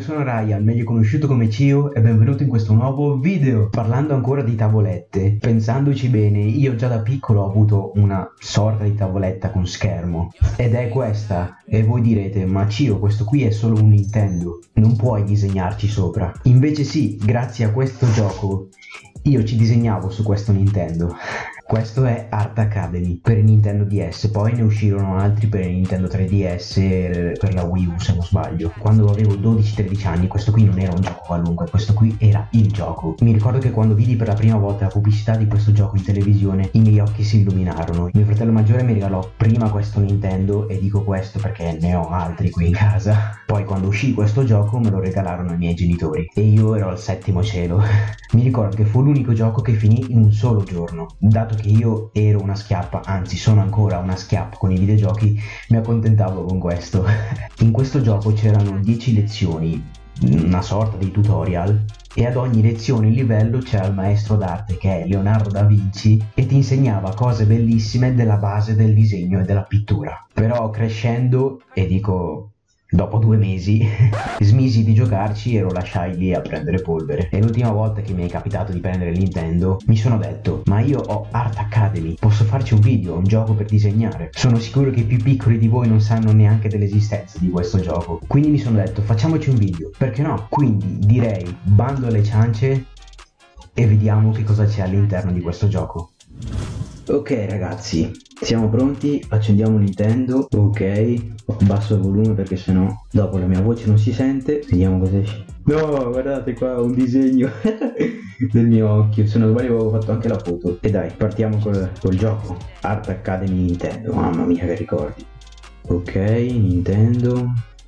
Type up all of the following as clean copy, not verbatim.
sono Ryan, meglio conosciuto come Cio, e benvenuto in questo nuovo video. Parlando ancora di tavolette, pensandoci bene, io già da piccolo ho avuto una sorta di tavoletta con schermo, ed è questa. E voi direte, ma Cio, questo qui è solo un Nintendo, non puoi disegnarci sopra. Invece sì, grazie a questo gioco io ci disegnavo su questo Nintendo. Questo è Art Academy per il Nintendo DS, poi ne uscirono altri per il Nintendo 3DS e per la Wii U se non sbaglio. Quando avevo 12-13 anni questo qui non era un gioco qualunque, questo qui era il gioco. Mi ricordo che quando vidi per la prima volta la pubblicità di questo gioco in televisione i miei occhi si illuminarono. Mio fratello maggiore mi regalò prima questo Nintendo, e dico questo perché ne ho altri qui in casa. Poi quando uscì questo gioco me lo regalarono i miei genitori e io ero al settimo cielo. Mi ricordo che fu l'unico gioco che finì in un solo giorno. Dato che io ero una schiappa, anzi sono ancora una schiappa con i videogiochi, mi accontentavo con questo. In questo gioco c'erano 10 lezioni, una sorta di tutorial, e ad ogni lezione in livello c'era il maestro d'arte, che è Leonardo da Vinci, e ti insegnava cose bellissime della base del disegno e della pittura. Però crescendo, e dico dopo 2 mesi, smisi di giocarci e lo lasciai lì a prendere polvere. E l'ultima volta che mi è capitato di prendere il Nintendo mi sono detto, ma io ho Art Academy, posso farci un video, un gioco per disegnare. Sono sicuro che i più piccoli di voi non sanno neanche dell'esistenza di questo gioco, quindi mi sono detto facciamoci un video, perché no? Quindi direi bando alle ciance e vediamo che cosa c'è all'interno di questo gioco. Ok ragazzi, siamo pronti, accendiamo Nintendo. Ok, abbasso il volume perché sennò dopo la mia voce non si sente. Vediamo cosa esce. No, guardate qua, un disegno del mio occhio. Se non sbaglio avevo fatto anche la foto. E dai, partiamo col gioco Art Academy Nintendo. Mamma mia che ricordi. Ok, Nintendo.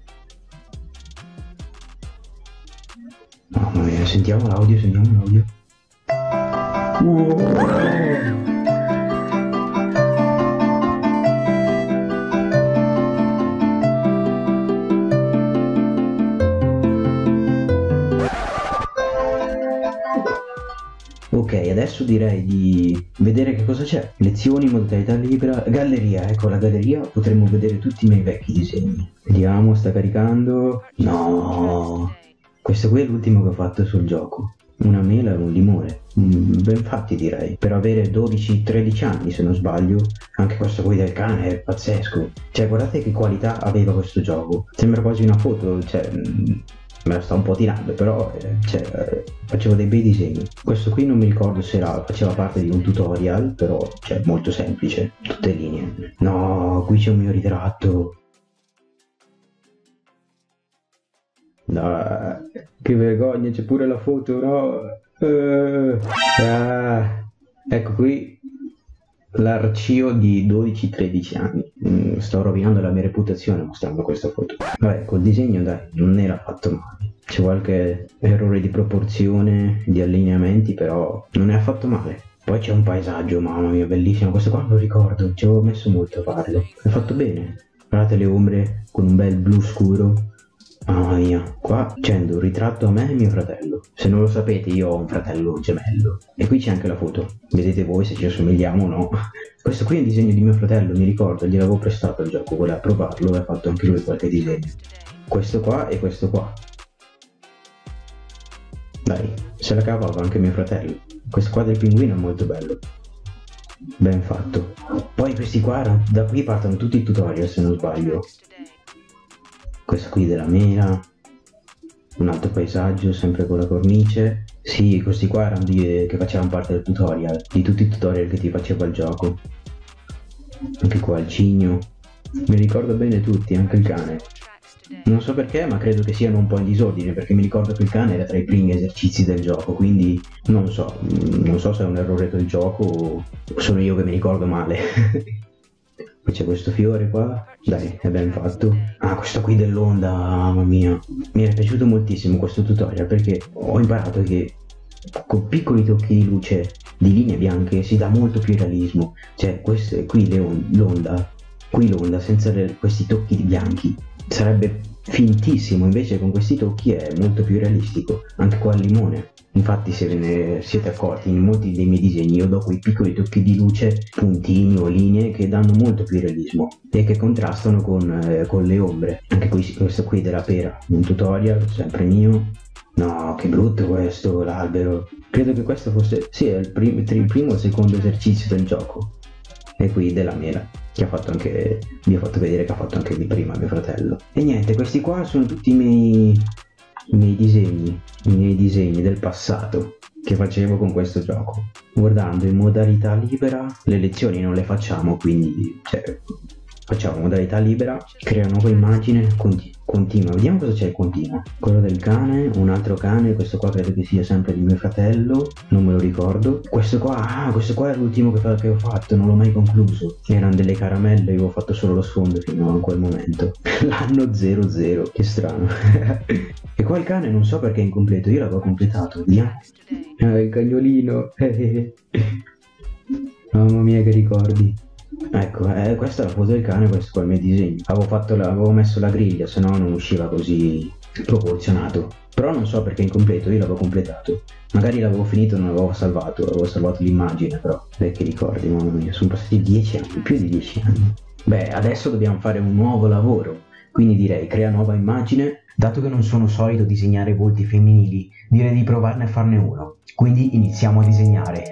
Mamma mia, sentiamo l'audio, Wow. Ok, adesso direi di vedere che cosa c'è. Lezioni, modalità libera, galleria, ecco la galleria, potremmo vedere tutti i miei vecchi disegni. Vediamo, sta caricando. No, questo qui è l'ultimo che ho fatto sul gioco. Una mela e un limone, ben fatti direi, per avere 12-13 anni se non sbaglio. Anche questo qui del cane è pazzesco. Cioè guardate che qualità aveva questo gioco, sembra quasi una foto, cioè me la sto un po' tirando, però facevo dei bei disegni. Questo qui non mi ricordo se faceva parte di un tutorial, però cioè molto semplice, tutte linee. No, qui c'è un mio ritratto. No, che vergogna, c'è pure la foto, no? Ecco qui l'arcio di 12-13 anni. Sto rovinando la mia reputazione mostrando questa foto. Vabbè, col disegno dai, non era fatto male. C'è qualche errore di proporzione, di allineamenti, però non è affatto male. Poi c'è un paesaggio, mamma mia, bellissimo. Questo qua non lo ricordo, ci avevo messo molto a farlo. È fatto bene. Guardate le ombre con un bel blu scuro. Mamma mia, qua c'è un ritratto a me e mio fratello. Se non lo sapete, io ho un fratello gemello. E qui c'è anche la foto. Vedete voi se ci assomigliamo o no. Questo qui è un disegno di mio fratello, mi ricordo, gliel'avevo prestato il gioco, voleva provarlo e ha fatto anche lui qualche disegno. Questo qua e questo qua. Dai, se la cavava anche mio fratello. Questo qua del pinguino è molto bello. Ben fatto. Poi questi qua, da qui partono tutti i tutorial se non sbaglio. Questo qui della mela, un altro paesaggio sempre con la cornice. Sì, questi qua erano che facevano parte del tutorial, di tutti i tutorial che ti faceva il gioco. Anche qua il cigno, mi ricordo bene tutti, anche il cane. Non so perché, ma credo che siano un po' in disordine, perché mi ricordo che il cane era tra i primi esercizi del gioco, quindi non so se è un errore del gioco o sono io che mi ricordo male. Poi c'è questo fiore qua, dai, è ben fatto. Ah, questo qui dell'onda, mamma mia. Mi è piaciuto moltissimo questo tutorial perché ho imparato che con piccoli tocchi di luce, di linee bianche, si dà molto più realismo. Cioè, qui l'onda senza questi tocchi bianchi sarebbe fintissimo, invece con questi tocchi è molto più realistico. Anche qua il limone. Infatti, se ve ne siete accorti, in molti dei miei disegni io do quei piccoli tocchi di luce, puntini o linee che danno molto più realismo e che contrastano con le ombre. Anche questo qui della pera, un tutorial sempre mio. No, che brutto questo, l'albero. Credo che questo fosse, sì, è il primo o secondo esercizio del gioco. E qui della mela, che ha fatto anche, vi ho fatto vedere che ha fatto anche di prima mio fratello. E niente, questi qua sono tutti i miei disegni del passato che facevo con questo gioco. Guardando in modalità libera, le lezioni non le facciamo, quindi facciamo modalità libera, crea nuova immagine, continua, vediamo cosa c'è continua. Quello del cane, un altro cane, questo qua credo che sia sempre di mio fratello, non me lo ricordo. Questo qua è l'ultimo che ho fatto, non l'ho mai concluso. Erano delle caramelle, io avevo fatto solo lo sfondo fino a quel momento. L'anno 00, che strano. E qua il cane non so perché è incompleto, io l'avevo completato, vediamo. Il cagnolino. Mamma mia che ricordi. Ecco, questa è la foto del cane, questo qua è il mio disegno. Avevo messo la griglia, se no non usciva così proporzionato. Però non so perché è incompleto, io l'avevo completato. Magari l'avevo finito e non l'avevo salvato, avevo salvato l'immagine, però. Che ricordi, mamma mia, sono passati 10 anni, più di 10 anni. Beh, adesso dobbiamo fare un nuovo lavoro, quindi direi crea nuova immagine. Dato che non sono solito disegnare volti femminili, direi di provarne a farne uno. Quindi iniziamo a disegnare.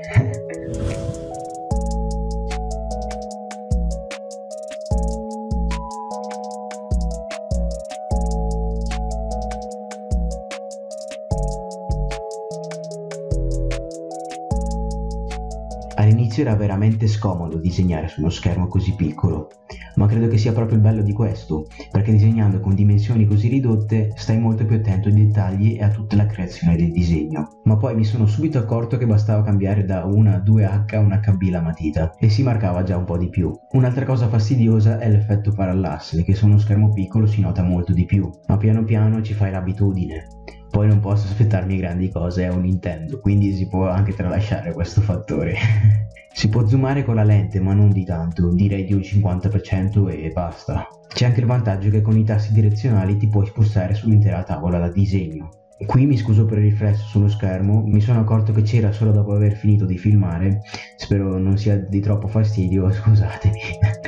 All'inizio era veramente scomodo disegnare su uno schermo così piccolo, ma credo che sia proprio il bello di questo, perché disegnando con dimensioni così ridotte stai molto più attento ai dettagli e a tutta la creazione del disegno. Ma poi mi sono subito accorto che bastava cambiare da una 2H a una KB la matita e si marcava già un po' di più. Un'altra cosa fastidiosa è l'effetto parallasse, che su uno schermo piccolo si nota molto di più, ma piano piano ci fai l'abitudine. Poi non posso aspettarmi grandi cose, è un Nintendo, quindi si può anche tralasciare questo fattore. Si può zoomare con la lente, ma non di tanto, direi di un 50% e basta. C'è anche il vantaggio che con i tasti direzionali ti puoi spostare sull'intera tavola da disegno. Qui mi scuso per il riflesso sullo schermo, mi sono accorto che c'era solo dopo aver finito di filmare, spero non sia di troppo fastidio, scusatemi.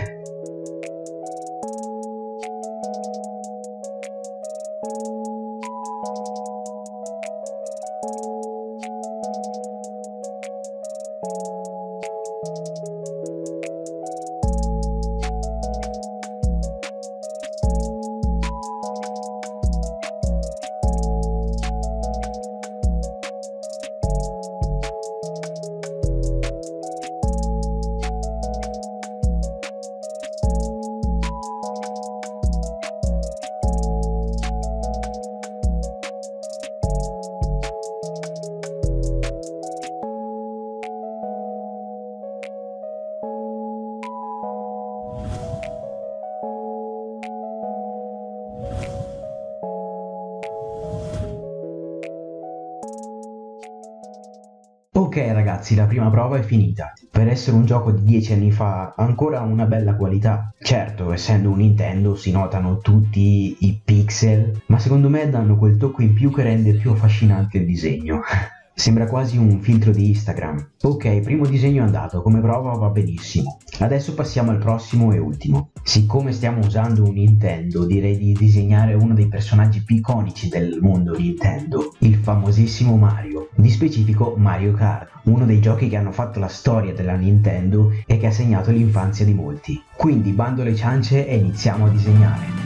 Ok ragazzi, la prima prova è finita. Per essere un gioco di 10 anni fa ha ancora una bella qualità. Certo, essendo un Nintendo si notano tutti i pixel, ma secondo me danno quel tocco in più che rende più affascinante il disegno. Sembra quasi un filtro di Instagram. Ok, primo disegno andato, come prova va benissimo. Adesso passiamo al prossimo e ultimo. Siccome stiamo usando un Nintendo, direi di disegnare uno dei personaggi più iconici del mondo Nintendo, il famosissimo Mario, di specifico Mario Kart, uno dei giochi che hanno fatto la storia della Nintendo e che ha segnato l'infanzia di molti. Quindi bando le ciance e iniziamo a disegnare.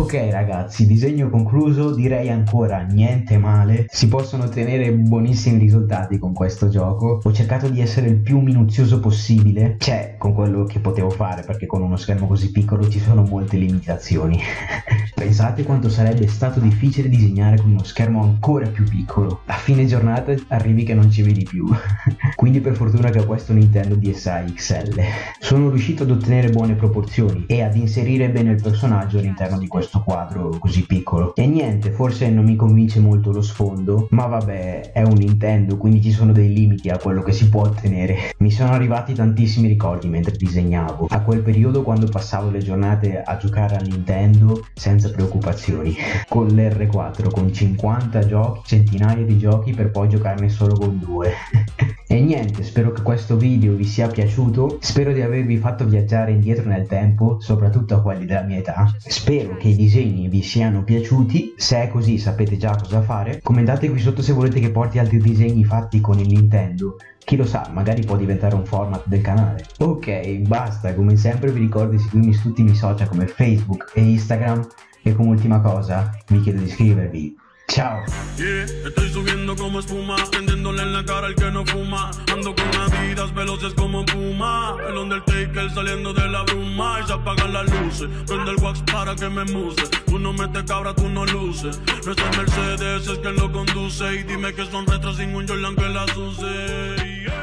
Ok ragazzi, disegno concluso, direi ancora niente male, si possono ottenere buonissimi risultati con questo gioco. Ho cercato di essere il più minuzioso possibile, cioè con quello che potevo fare, perché con uno schermo così piccolo ci sono molte limitazioni. Pensate quanto sarebbe stato difficile disegnare con uno schermo ancora più piccolo. A fine giornata arrivi che non ci vedi più. Quindi per fortuna che ho questo Nintendo DSi XL. Sono riuscito ad ottenere buone proporzioni e ad inserire bene il personaggio all'interno di questo quadro così piccolo. E niente, forse non mi convince molto lo sfondo, ma vabbè, è un Nintendo, quindi ci sono dei limiti a quello che si può ottenere. Mi sono arrivati tantissimi ricordi mentre disegnavo, a quel periodo quando passavo le giornate a giocare al Nintendo senza preoccupazioni, con l'R4, con 50 giochi, centinaia di giochi, per poi giocarne solo con 2. E niente, spero che questo video vi sia piaciuto, spero di avervi fatto viaggiare indietro nel tempo, soprattutto a quelli della mia età. Spero che i disegni vi siano piaciuti, se è così sapete già cosa fare. Commentate qui sotto se volete che porti altri disegni fatti con il Nintendo. Chi lo sa, magari può diventare un format del canale. Ok, basta, come sempre vi ricordo di seguirmi su tutti i miei social come Facebook e Instagram. E come ultima cosa, vi chiedo di iscrivervi. Ciao. Yeah, estoy subiendo como espuma, prendiéndole en la cara al que no fuma. Ando con Adidas veloces como Puma, el Undertaker saliendo de la bruma. Y se apagan las luces, prende el wax para que me muse. Tú no metes cabra, tú no luces. No es el Mercedes, es quien lo conduce. Y dime que son retros sin un Jordan que las use. Yeah.